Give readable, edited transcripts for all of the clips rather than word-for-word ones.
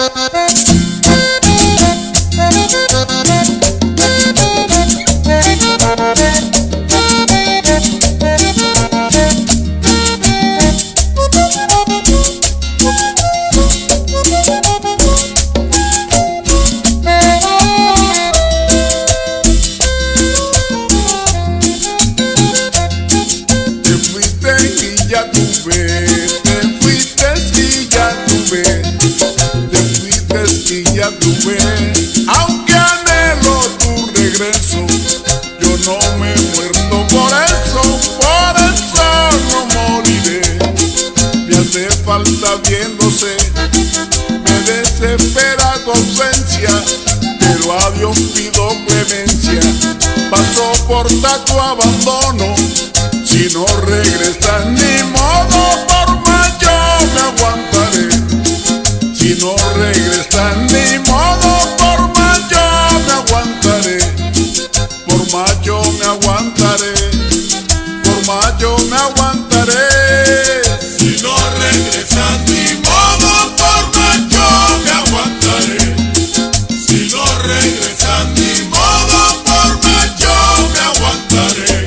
Aunque anhelo tu regreso, yo no me he muerto por eso no moriré. Me hace falta viéndose, me desespera tu ausencia, pero a Dios pido clemencia, para soportar tu abandono. Si no regresas ni modo, por más yo me aguantaré. Si no regresas ni modo, por más yo me aguantaré. Por más yo me aguantaré. Por más yo me aguantaré. Si no regresas ni modo, por más yo me aguantaré. Si no regresas ni modo, por más yo me aguantaré.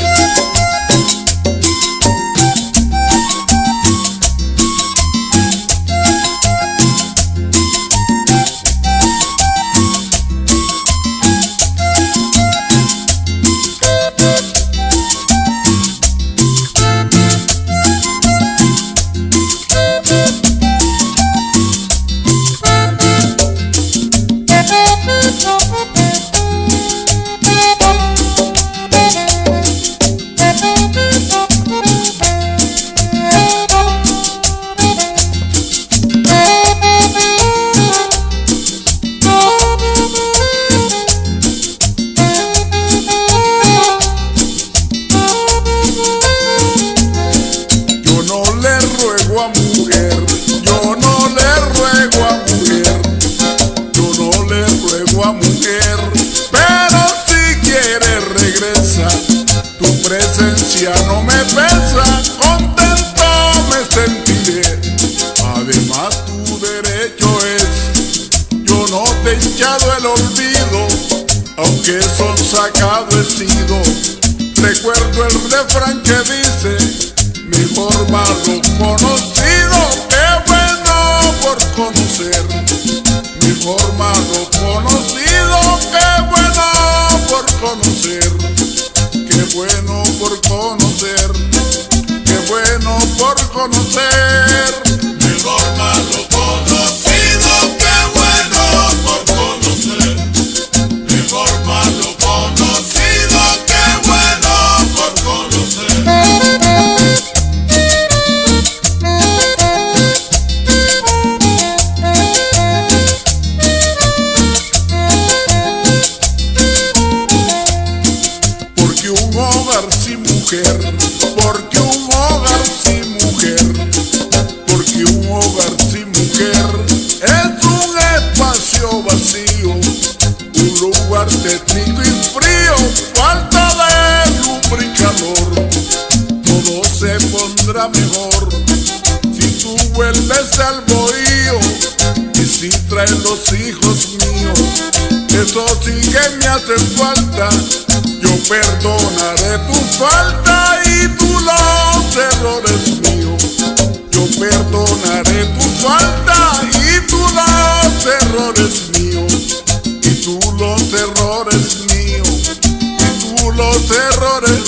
Yo no le ruego a mujer, yo no le ruego a mujer, pero si quiere regresa, tu presencia no me pesa, contento me sentiré. Además tu derecho es, yo no te he echado el olvido, aunque son sacado he sido. Recuerdo el refrán que dice, mejor malo conocido que bueno por conocer. Mejor malo conocido que bueno por conocer. Qué bueno por conocer. Qué bueno por conocer. Mejor malo conocido que bueno por conocer. Mejor malo conocido que bueno por conocer. Porque un hogar sin mujer, porque un hogar sin mujer, porque un hogar sin mujer es un espacio vacío, un lugar técnico y frío, falta de lumbre y calor. Todo se pondrá mejor si tú vuelves al bohío y si traes los hijos míos. Eso sí que me hace falta. Yo perdonaré tu falta y tú los errores míos. Yo perdonaré tu falta y tú los errores míos. Y tú los errores míos. Y tú los errores